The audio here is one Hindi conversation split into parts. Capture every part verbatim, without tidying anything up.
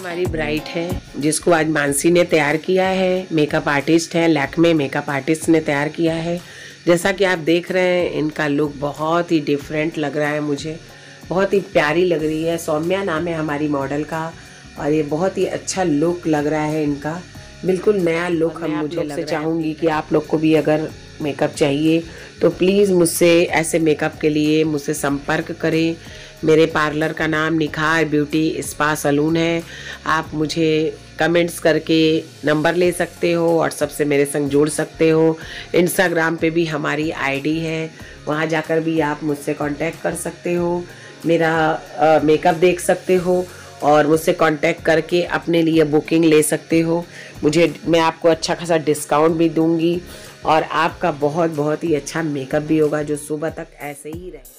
हमारी ब्राइड है जिसको आज मानसी ने तैयार किया है। मेकअप आर्टिस्ट है, लैक्मे मेकअप आर्टिस्ट ने तैयार किया है। जैसा कि आप देख रहे हैं इनका लुक बहुत ही डिफरेंट लग रहा है, मुझे बहुत ही प्यारी लग रही है। सौम्या नाम है हमारी मॉडल का और ये बहुत ही अच्छा लुक लग रहा है इनका, बिल्कुल नया लुक। हम मुझे लग चाहूँगी कि आप लोग को भी अगर मेकअप चाहिए तो प्लीज़ मुझसे ऐसे मेकअप के लिए मुझसे संपर्क करें। मेरे पार्लर का नाम निखार ब्यूटी स्पा सलून है। आप मुझे कमेंट्स करके नंबर ले सकते हो, व्हाट्सएप से मेरे संग जोड़ सकते हो। इंस्टाग्राम पे भी हमारी आईडी है, वहाँ जाकर भी आप मुझसे कांटेक्ट कर सकते हो, मेरा मेकअप देख सकते हो और मुझसे कांटेक्ट करके अपने लिए बुकिंग ले सकते हो। मुझे मैं आपको अच्छा खासा डिस्काउंट भी दूंगी और आपका बहुत बहुत ही अच्छा मेकअप भी होगा जो सुबह तक ऐसे ही रहे।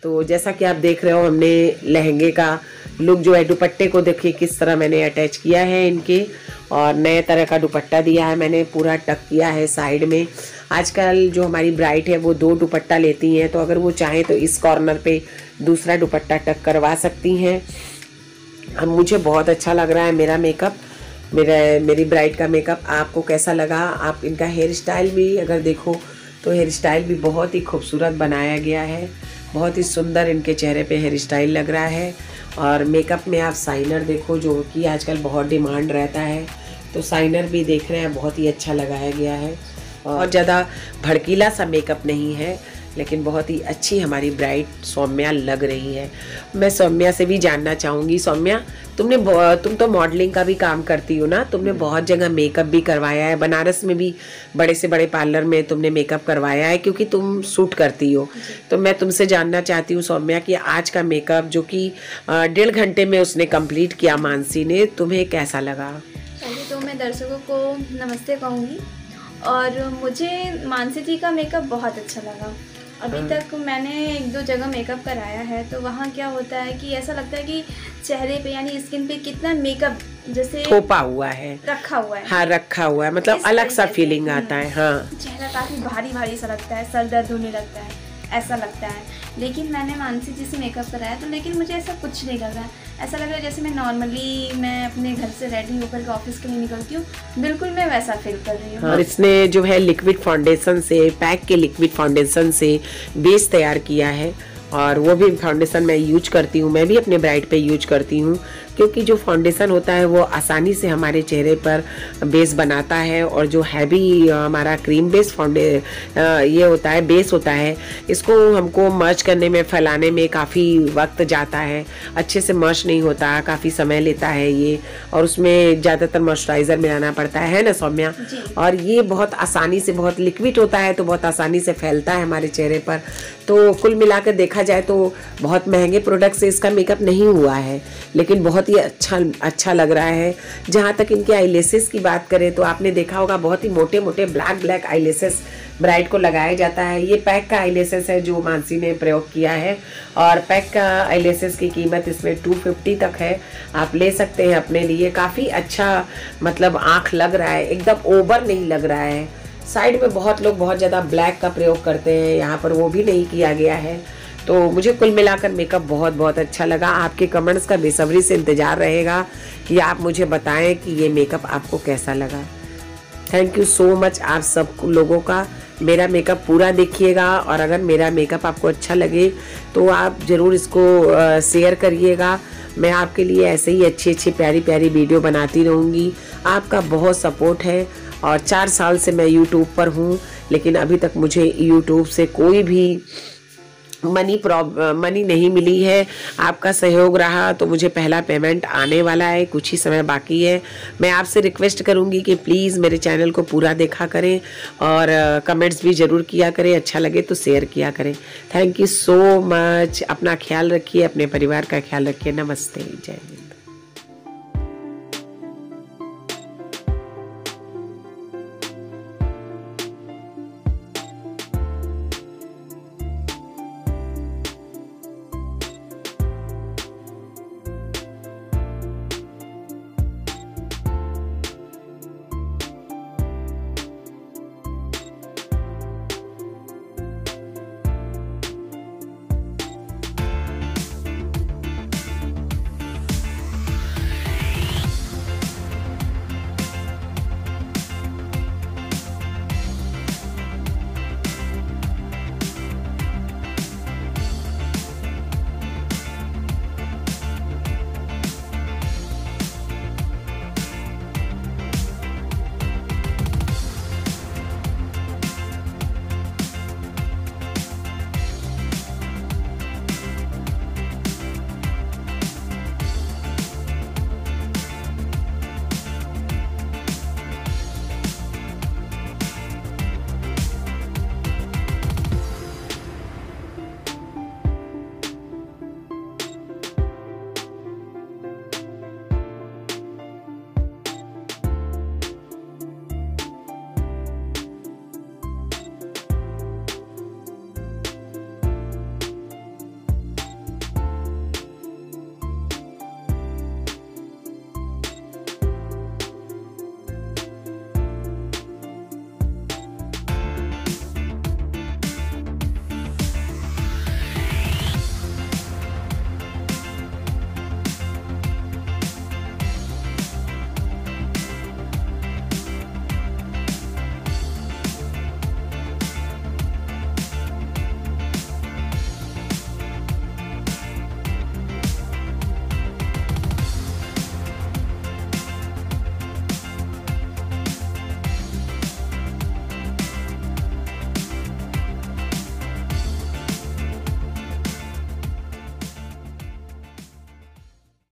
तो जैसा कि आप देख रहे हो, हमने लहंगे का लुक जो है, दुपट्टे को देखिए किस तरह मैंने अटैच किया है इनके, और नए तरह का दुपट्टा दिया है मैंने, पूरा टक किया है साइड में। आजकल जो हमारी ब्राइड है वो दो दुपट्टा लेती हैं, तो अगर वो चाहें तो इस कॉर्नर पे दूसरा दुपट्टा टक करवा सकती हैं। अब मुझे बहुत अच्छा लग रहा है मेरा मेकअप, मेरा मेरी ब्राइड का मेकअप। आपको कैसा लगा? आप इनका हेयर स्टाइल भी अगर देखो तो हेयर स्टाइल भी बहुत ही खूबसूरत बनाया गया है, बहुत ही सुंदर इनके चेहरे पे हेयर स्टाइल लग रहा है। और मेकअप में आप साइनर देखो, जो कि आजकल बहुत डिमांड रहता है, तो साइनर भी देख रहे हैं बहुत ही अच्छा लगाया गया है। और ज़्यादा भड़कीला सा मेकअप नहीं है, लेकिन बहुत ही अच्छी हमारी ब्राइड सौम्या लग रही है। मैं सौम्या से भी जानना चाहूँगी, सौम्या तुमने तुम तो मॉडलिंग का भी काम करती हो ना, तुमने बहुत जगह मेकअप भी करवाया है, बनारस में भी बड़े से बड़े पार्लर में तुमने मेकअप करवाया है, क्योंकि तुम सूट करती हो। तो मैं तुमसे जानना चाहती हूँ सौम्या कि आज का मेकअप जो कि डेढ़ घंटे में उसने कंप्लीट किया मानसी ने, तुम्हें कैसा लगा? पहले तो मैं दर्शकों को नमस्ते कहूँगी, और मुझे मानसी जी का मेकअप बहुत अच्छा लगा। अभी तक मैंने एक दो जगह मेकअप कराया है, तो वहाँ क्या होता है कि ऐसा लगता है कि चेहरे पे यानी स्किन पे कितना मेकअप जैसे थोपा हुआ है, रखा हुआ है। हाँ रखा हुआ है, मतलब अलग सा फीलिंग आता है। हाँ, चेहरा काफ़ी भारी भारी सा लगता है, सर दर्द होने लगता है, ऐसा लगता है। लेकिन मैंने मानसी जी से मेकअप कराया तो लेकिन मुझे ऐसा कुछ नहीं लग रहा है। ऐसा लग रहा है जैसे मैं नॉर्मली मैं अपने घर से रेडी होकर के ऑफिस के लिए निकलती हूँ, बिल्कुल मैं वैसा फील कर रही हूँ। और इसने जो है लिक्विड फाउंडेशन से, पैक के लिक्विड फाउंडेशन से बेस तैयार किया है, और वो भी फाउंडेशन मैं यूज करती हूँ, मैं भी अपने ब्राइड पे यूज करती हूँ, क्योंकि जो फाउंडेशन होता है वो आसानी से हमारे चेहरे पर बेस बनाता है। और जो हैवी हमारा क्रीम बेस फाउंडे ये होता है, बेस होता है, इसको हमको मर्ज करने में, फैलाने में काफ़ी वक्त जाता है, अच्छे से मर्ज नहीं होता, काफ़ी समय लेता है ये, और उसमें ज़्यादातर मॉइस्चराइज़र मिलाना पड़ता है ना सौम्या। और ये बहुत आसानी से, बहुत लिक्विड होता है तो बहुत आसानी से फैलता है हमारे चेहरे पर। तो कुल मिलाकर देखा जाए तो बहुत महंगे प्रोडक्ट से इसका मेकअप नहीं हुआ है, लेकिन बहुत ही अच्छा अच्छा लग रहा है। जहाँ तक इनके आईलेसेस की बात करें तो आपने देखा होगा बहुत ही मोटे मोटे ब्लैक ब्लैक आईलेसेस ब्राइड को लगाया जाता है। ये पैक का आईलेसेस है जो मानसी ने प्रयोग किया है, और पैक का आईलेसेस की कीमत इसमें टू फिफ्टी तक है, आप ले सकते हैं अपने लिए। काफ़ी अच्छा मतलब आँख लग रहा है, एकदम ओवर नहीं लग रहा है। साइड में बहुत लोग बहुत ज़्यादा ब्लैक का प्रयोग करते हैं, यहाँ पर वो भी नहीं किया गया है। तो मुझे कुल मिलाकर मेकअप बहुत बहुत अच्छा लगा। आपके कमेंट्स का बेसब्री से इंतज़ार रहेगा कि आप मुझे बताएं कि ये मेकअप आपको कैसा लगा। थैंक यू सो मच आप सब लोगों का। मेरा मेकअप पूरा देखिएगा, और अगर मेरा मेकअप आपको अच्छा लगे तो आप ज़रूर इसको शेयर करिएगा। मैं आपके लिए ऐसे ही अच्छी अच्छी प्यारी प्यारी वीडियो बनाती रहूँगी। आपका बहुत सपोर्ट है, और चार साल से मैं यूट्यूब पर हूँ, लेकिन अभी तक मुझे यूट्यूब से कोई भी मनी प्रॉब्लम मनी नहीं मिली है। आपका सहयोग रहा तो मुझे पहला पेमेंट आने वाला है, कुछ ही समय बाकी है। मैं आपसे रिक्वेस्ट करूंगी कि प्लीज़ मेरे चैनल को पूरा देखा करें, और कमेंट्स भी ज़रूर किया करें, अच्छा लगे तो शेयर किया करें। Thank you so much. अपना ख्याल रखिए, अपने परिवार का ख्याल रखिए। नमस्ते, जय हिंद।